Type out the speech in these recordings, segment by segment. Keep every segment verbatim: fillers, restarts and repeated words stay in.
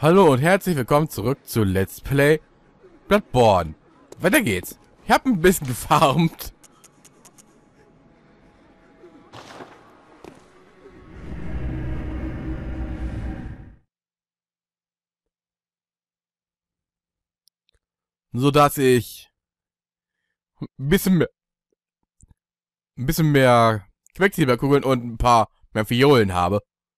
Hallo und herzlich willkommen zurück zu Let's Play Bloodborne. Weiter geht's. Ich habe ein bisschen gefarmt. So dass ich ein bisschen mehr, ein bisschen mehr Quecksilberkugeln und ein paar mehr Violen habe.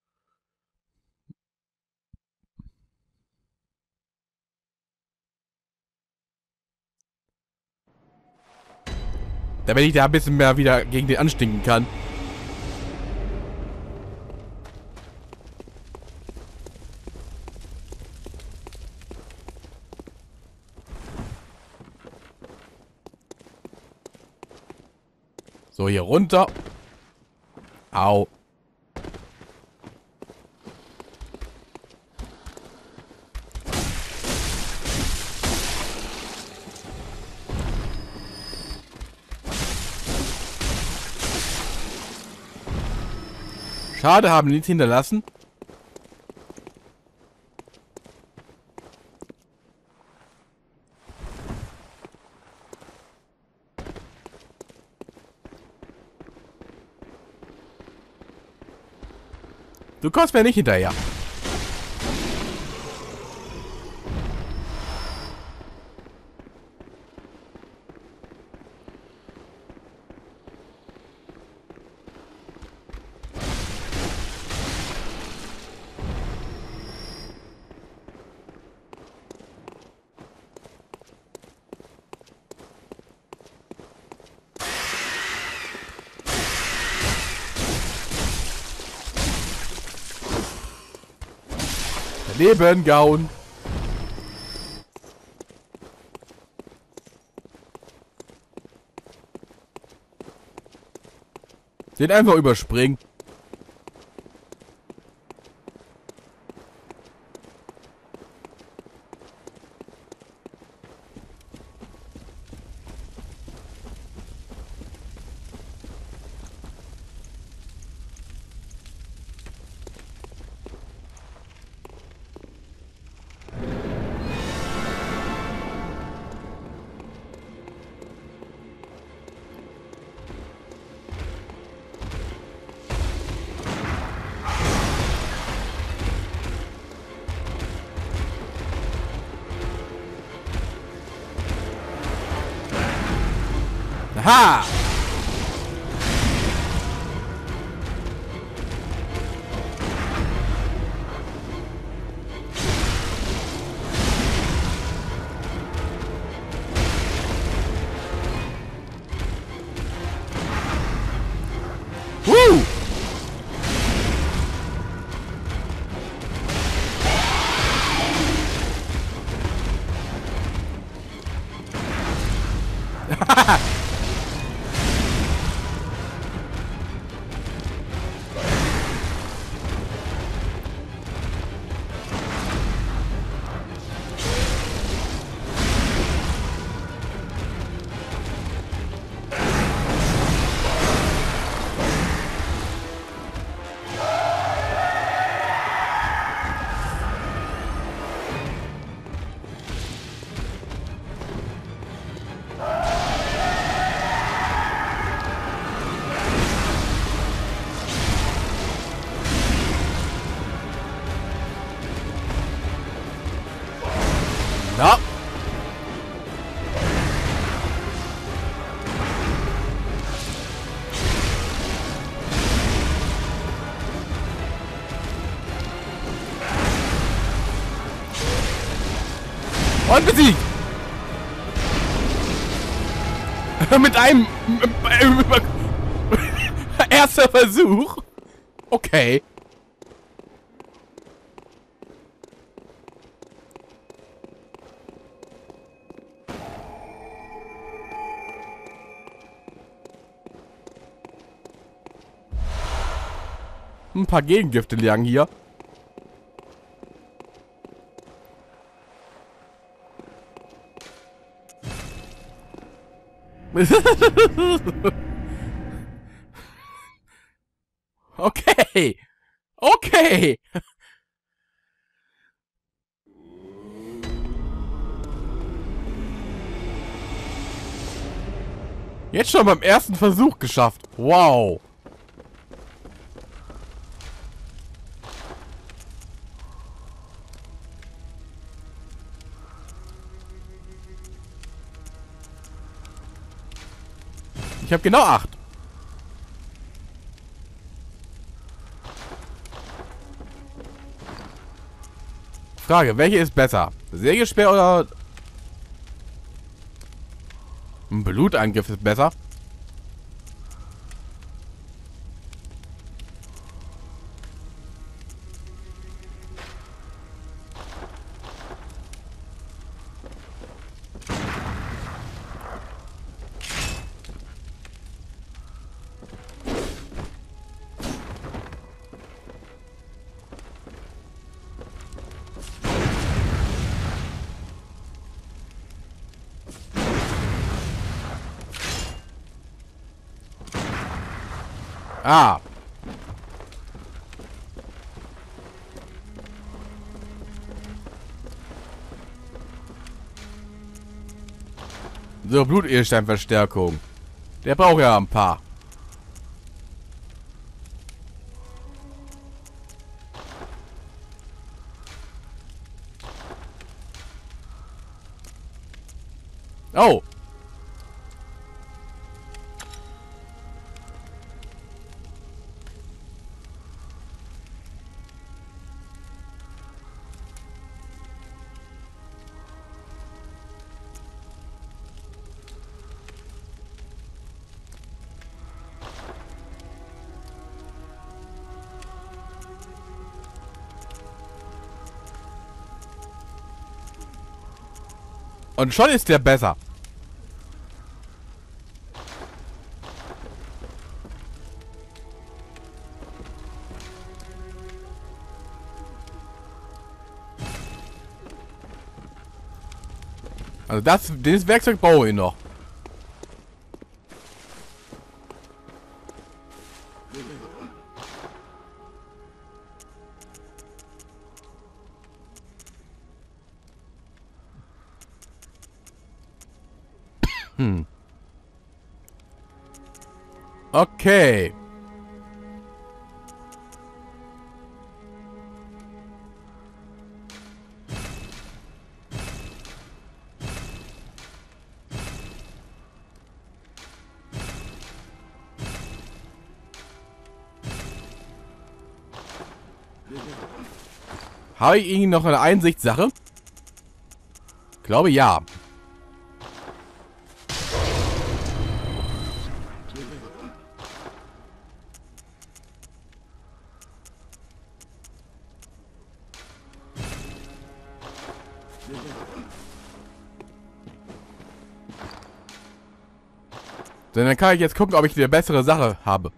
Damit ich da ein bisschen mehr wieder gegen den anstinken kann. So, hier runter. Au. Schade, haben nichts hinterlassen. Du kommst mir nicht hinterher. Leben gaun. Den einfach überspringen. Ha! Woo! Na. Und besiegt. Mit einem erster Versuch. Okay. Ein paar Gegengifte lagen hier. Okay. Okay. Jetzt schon beim ersten Versuch geschafft. Wow. Ich habe genau acht. Frage, welche ist besser? Sägespeer oder ein Blutangriff ist besser? Ah. So, Blutedelsteinverstärkung. Der braucht ja ein paar. Oh. Und schon ist der besser. Also das, dieses Werkzeug brauche ich noch. Hm. Okay. Habe ich Ihnen noch eine Einsichtssache? Ich glaube ja. Denn dann kann ich jetzt gucken, ob ich eine bessere Sache habe.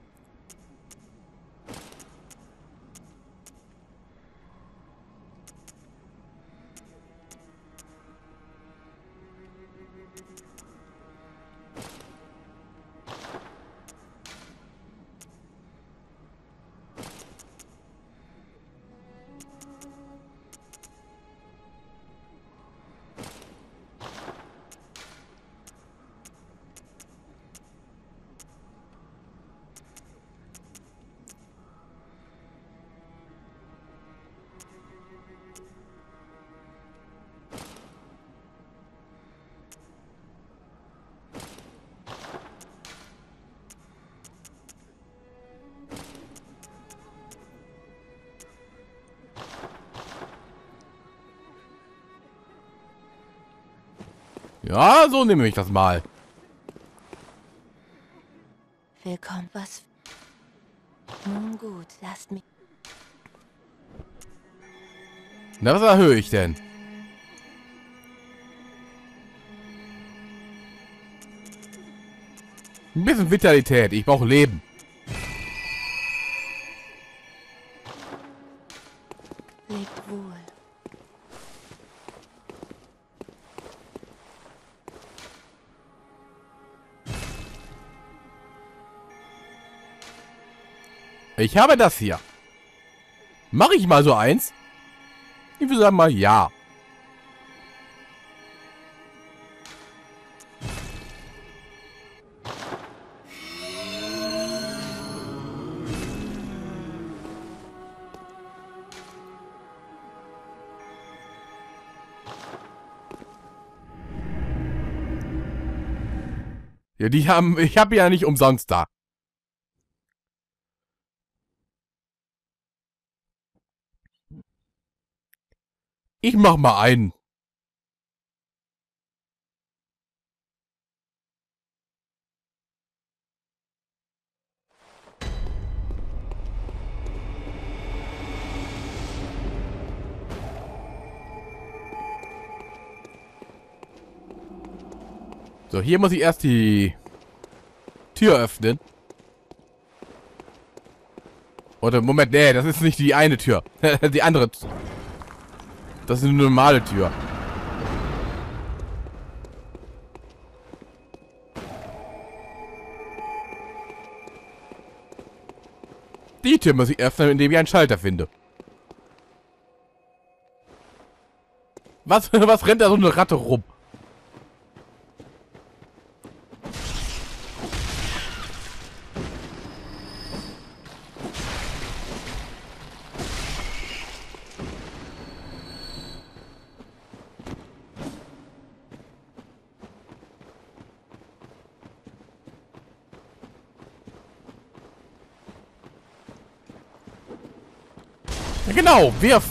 Ja, so nehme ich das mal. Willkommen, was? Nun gut, lasst mich. Na, was erhöhe ich denn? Ein bisschen Vitalität. Ich brauche Leben. Lebt wohl. Ich habe das hier. Mache ich mal so eins? Ich würde sagen mal ja. Ja, die haben... Ich habe ja nicht umsonst da. Ich mach mal einen. So, hier muss ich erst die Tür öffnen. Oder, Moment, nee, das ist nicht die eine Tür. Die andere. Das ist eine normale Tür. Die Tür muss ich öffnen, indem ich einen Schalter finde. Was, was rennt da so eine Ratte rum? Ja, genau, wirf!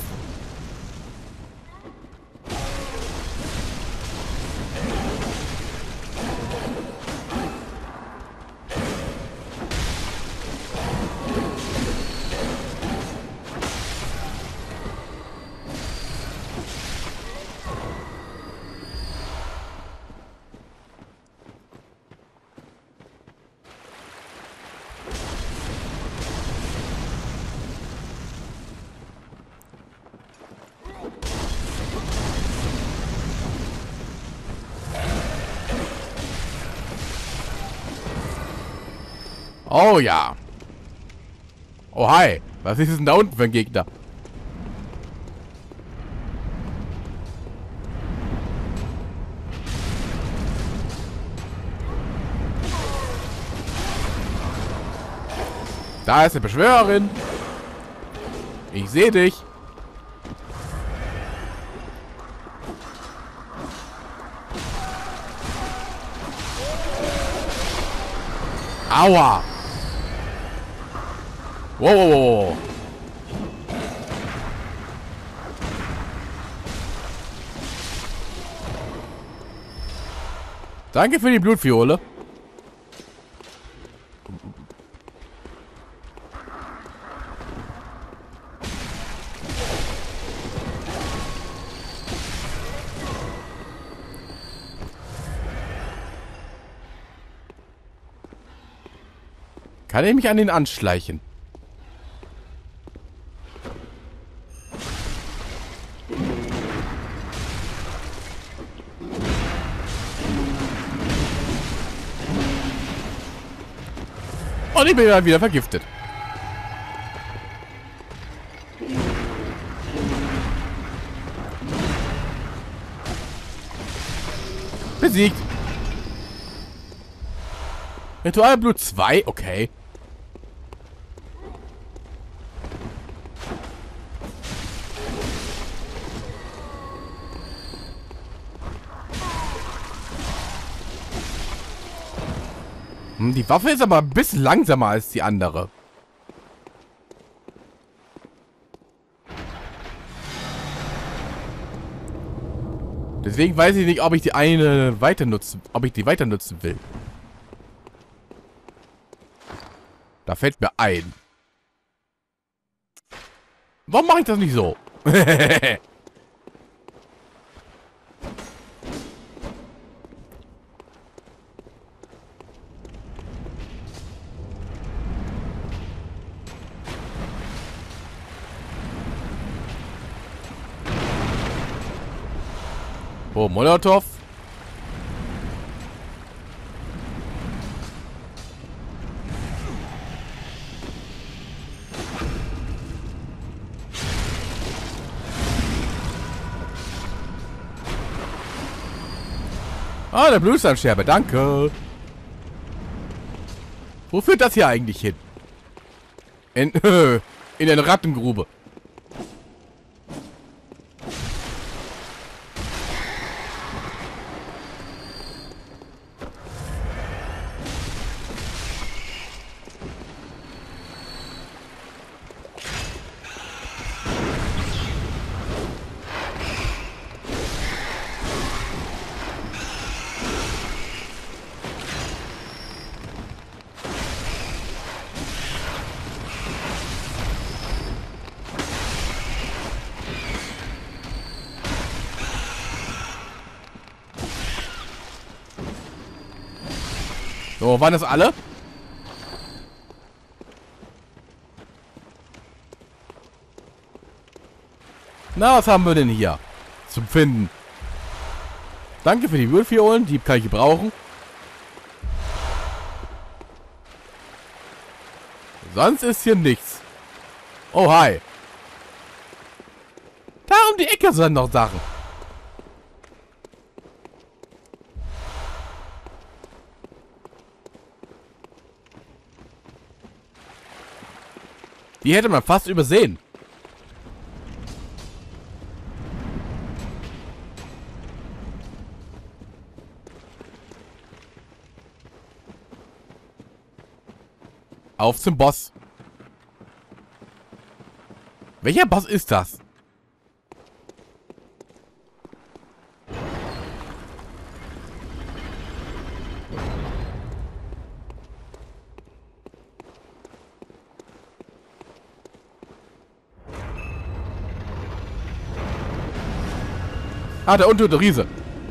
Oh ja. Oh hi. Was ist denn da unten für ein Gegner? Da ist eine Beschwörerin. Ich sehe dich. Aua. Wow, wow, wow. Danke für die Blutfiole. Kann ich mich an ihn anschleichen? Und ich bin dann wieder vergiftet. Besiegt. Ritualblut zwei, okay. Hm, die Waffe ist aber ein bisschen langsamer als die andere. Deswegen weiß ich nicht, ob ich die eine weiter nutzen, ob ich die weiter nutzen will. Da fällt mir ein. Warum mache ich das nicht so? Oh, Molotow. Ah, der Blutsteinscherbe, danke. Wo führt das hier eigentlich hin? In, in eine Rattengrube. So, waren das alle? Na, was haben wir denn hier zum Finden? Danke für die Würfelfiolen, die kann ich gebrauchen. Sonst ist hier nichts. Oh, hi. Da um die Ecke sind noch Sachen. Die hätte man fast übersehen. Auf zum Boss. Welcher Boss ist das? Ah, der untote Riese.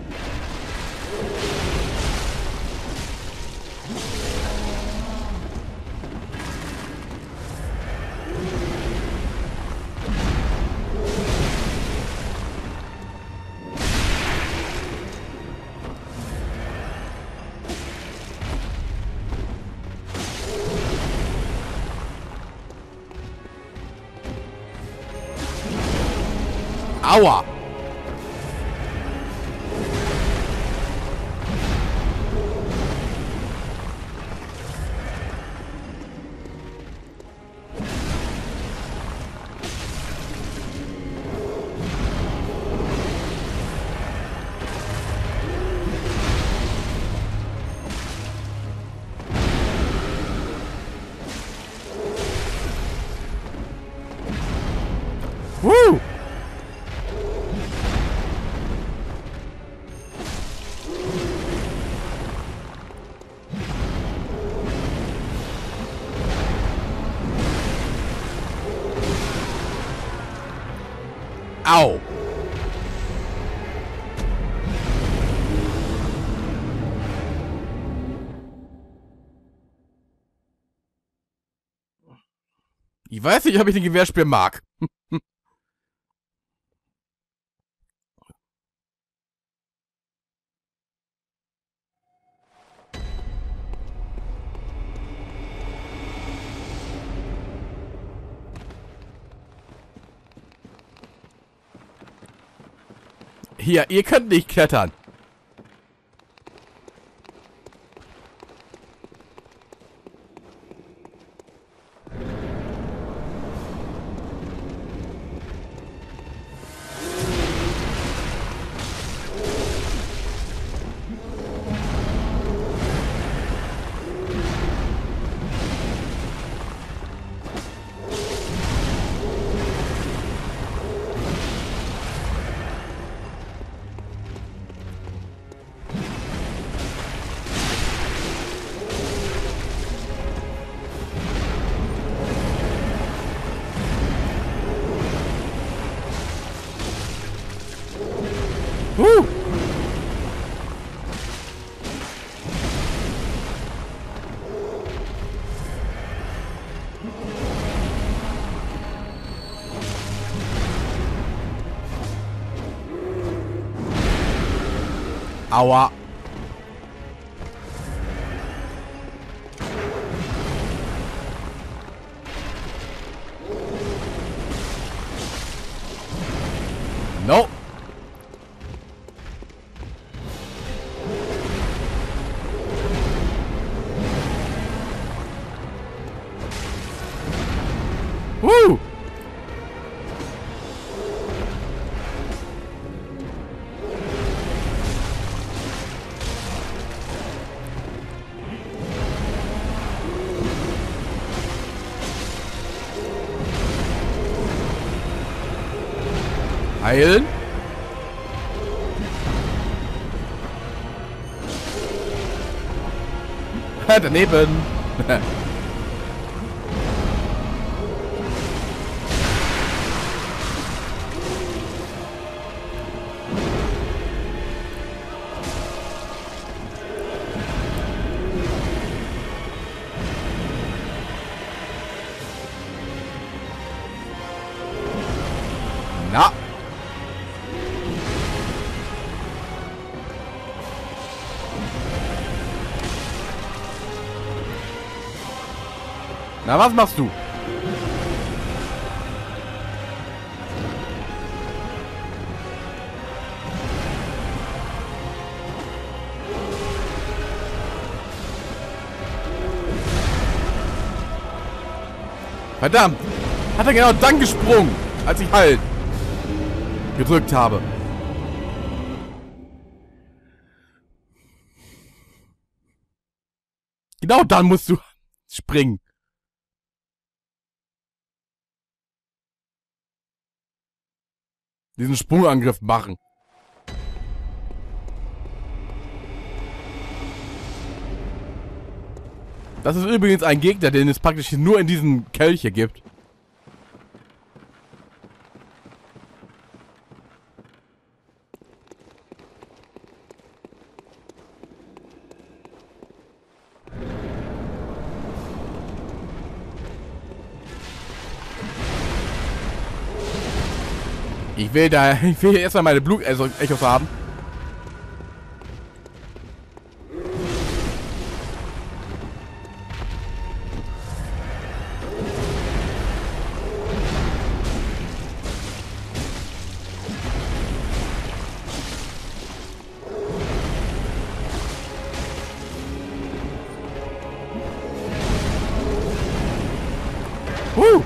Aua! Woo! Au! Ich weiß nicht, ob ich den Gewehrspiel mag. Hier, ihr könnt nicht klettern. Uh. Aua. No. Woo! Heilen. Daneben. Na, was machst du? Verdammt! Hat er genau dann gesprungen, als ich halt gedrückt habe. Genau dann musst du springen. Diesen Sprungangriff machen. Das ist übrigens ein Gegner, den es praktisch nur in diesem Kelch hier gibt. Ich will da, ich will hier erstmal meine Blut-Echos haben. Woo!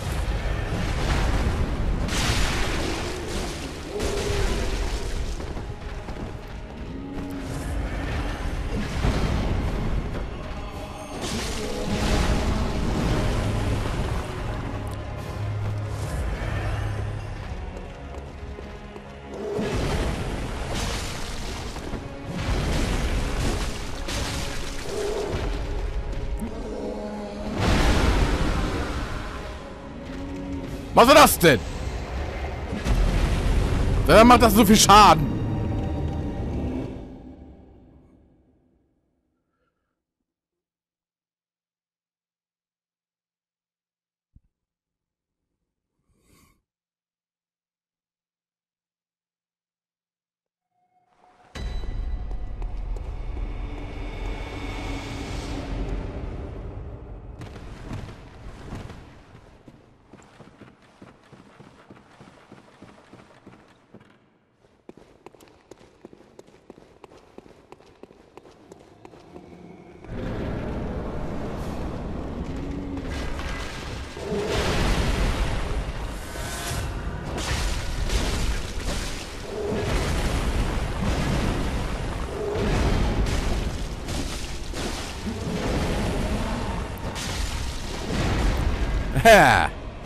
Was war das denn? Dann macht das so viel Schaden. Ha!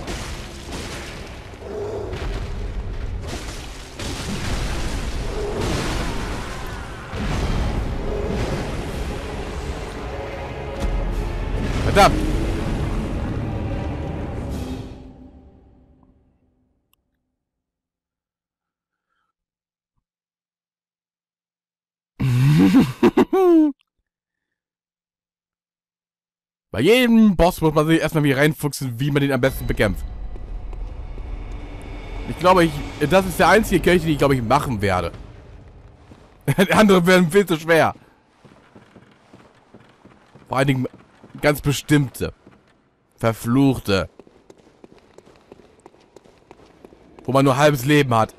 Verdammt! Bei jedem Boss muss man sich erstmal wieder reinfuchsen, wie man den am besten bekämpft. Ich glaube, ich, das ist der einzige Kelch, den ich, glaube ich, machen werde. Die anderen werden viel zu schwer. Vor allen Dingen ganz bestimmte. Verfluchte. Wo man nur halbes Leben hat.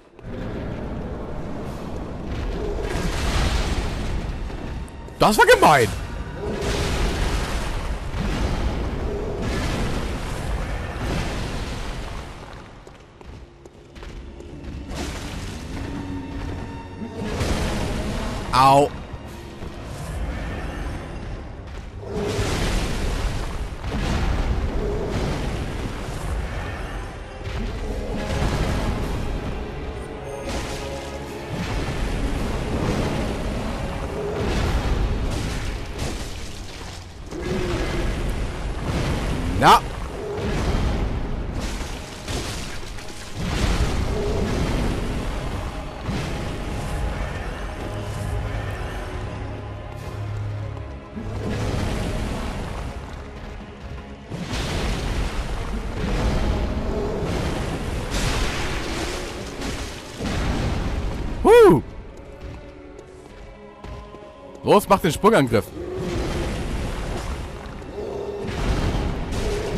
Das war gemein. Au. Na. Huh. Los, mach den Sprungangriff.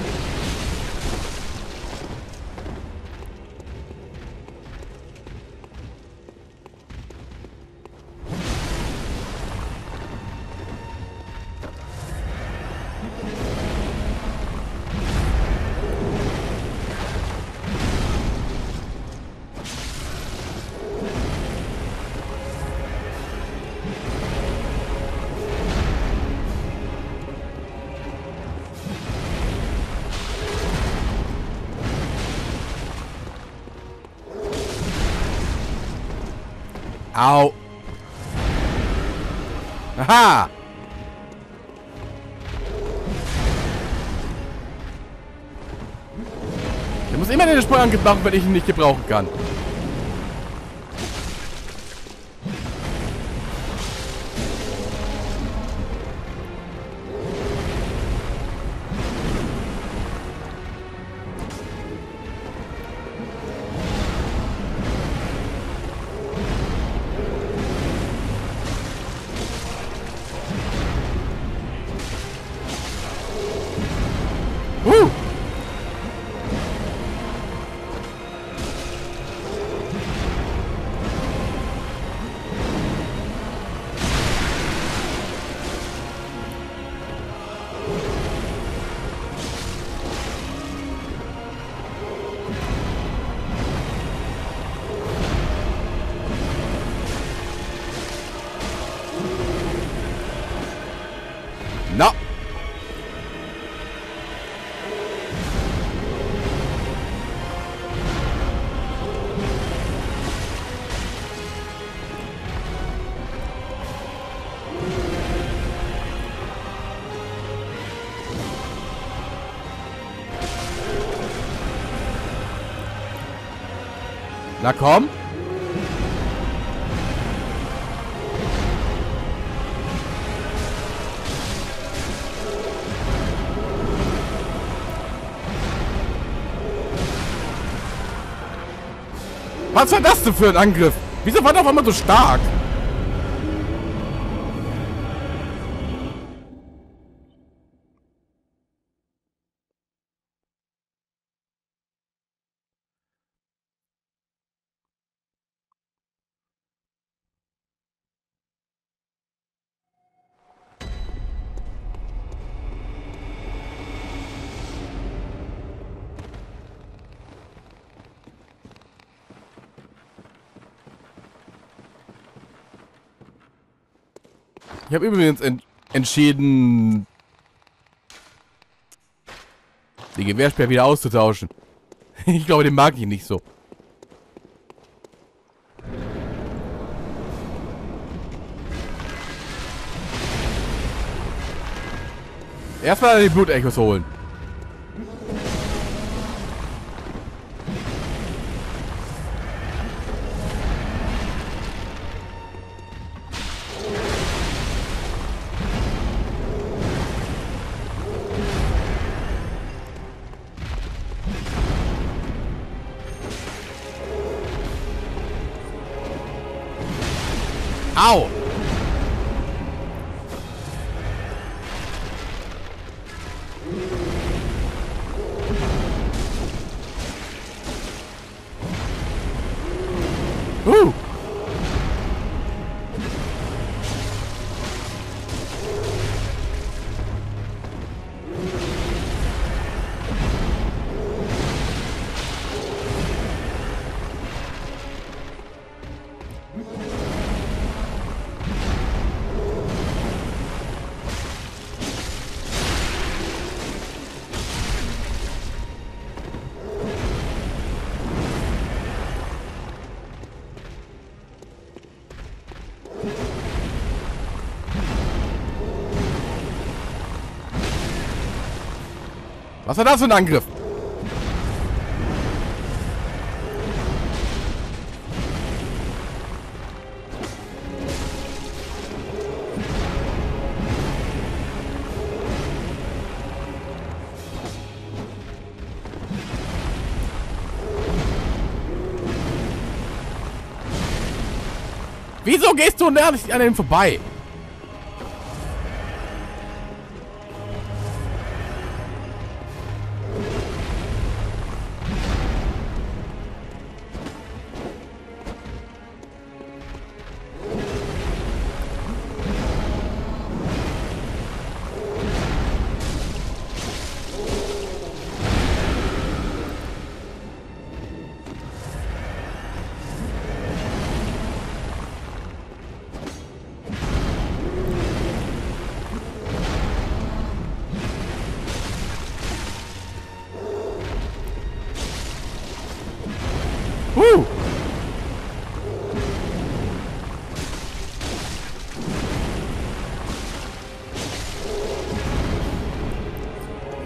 Au. Aha. Der muss immer den Sprungangriff machen, wenn ich ihn nicht gebrauchen kann. Uh. No. Na komm. Was war das denn für ein Angriff? Wieso war der auf einmal so stark? Ich habe übrigens ent entschieden, die Gewehrsperre wieder auszutauschen. Ich glaube, den mag ich nicht so. Erstmal die Blutechos holen. Au! Uh! Was war das für ein Angriff? Wieso gehst du nicht an ihm vorbei?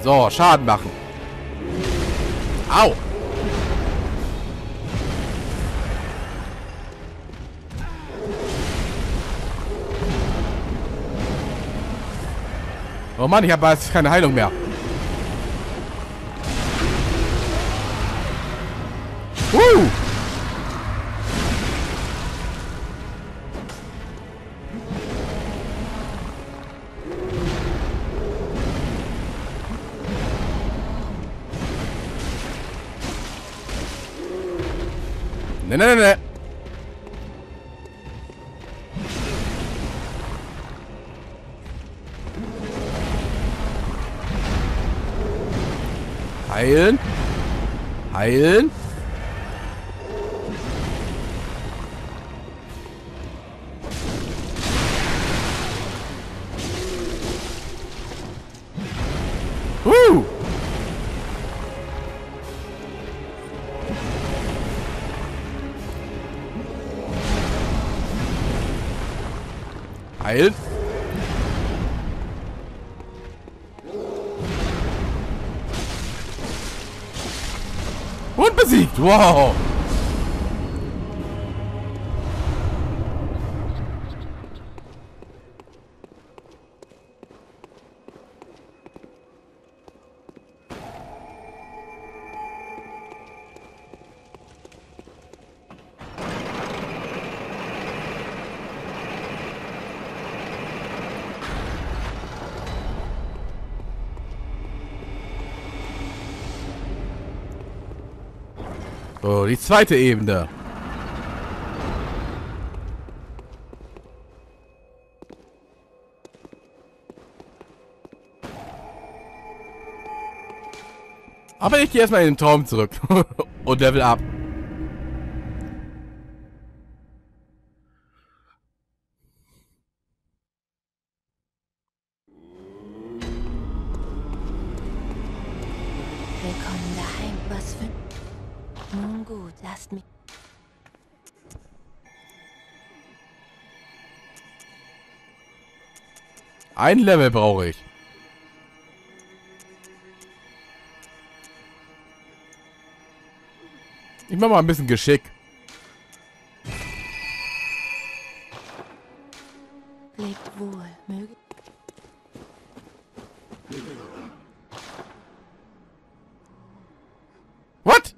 So, Schaden machen. Au! Oh Mann, ich habe jetzt keine Heilung mehr. Uh! Ne, ne, ne, ne. Heilen. Heilen. Uh! Heilen. Und besiegt. Wow. So, die zweite Ebene. Aber ich gehe erstmal in den Traum zurück. Und Level up. Willkommen daheim. Was für... Nun gut, lasst mich... Ein Level brauche ich. Ich mach mal ein bisschen Geschick. Lebt wohl, möge... What?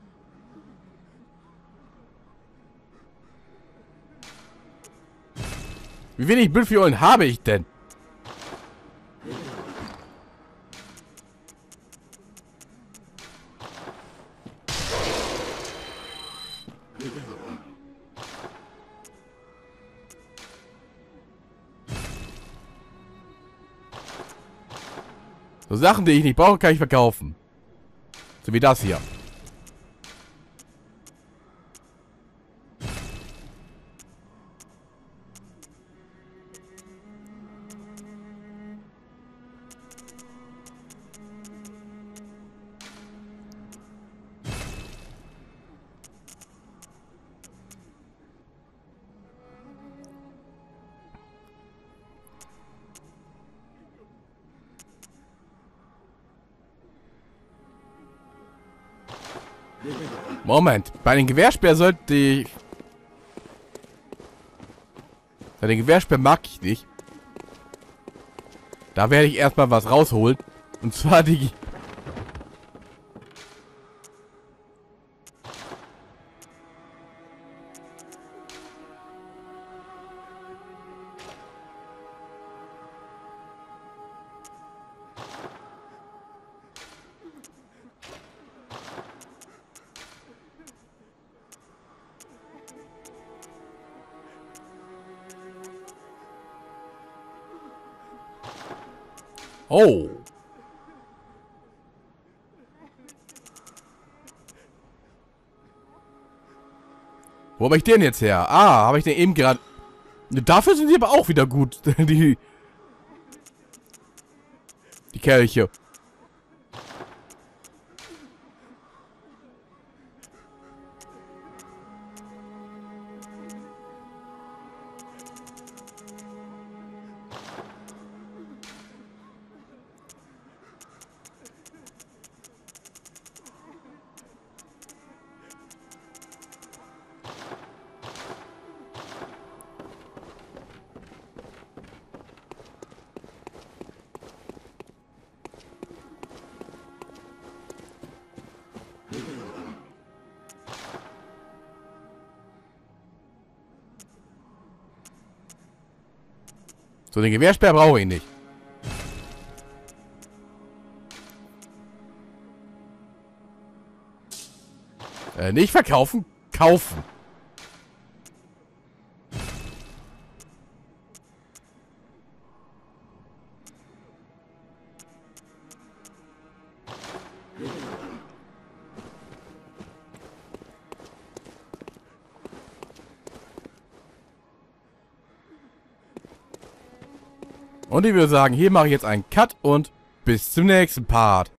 Wie wenig Bildfiolen habe ich denn? So Sachen, die ich nicht brauche, kann ich verkaufen. So wie das hier. Moment, bei den Gewehrsperr sollte ich... Bei den Gewehrsperr mag ich nicht. Da werde ich erstmal was rausholen. Und zwar die... Oh. Wo habe ich den jetzt her? Ah, habe ich den eben gerade... Dafür sind sie aber auch wieder gut. Die... Die Kelche. So, den Gewehrsperr brauche ich nicht. Äh, nicht verkaufen, kaufen. Und ich würde sagen, hier mache ich jetzt einen Cut und bis zum nächsten Part.